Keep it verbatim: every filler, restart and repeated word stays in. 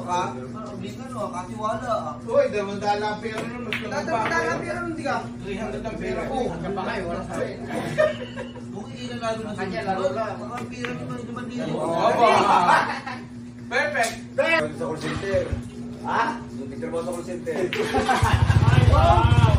ka? Hindi ka no, kasi wala. Uy, dalawang dala ang pera nun. Dalawang dala ang pera nun, di ka? three hundred ang pera ko. Hanggang pa kayo, wala sa'yo. Bukit ilan lalo na Kanya, laro lang. Baka ang pera naman naman dito. Perfect! Sa call center. Ha? Yung picture mo sa call center. Wow!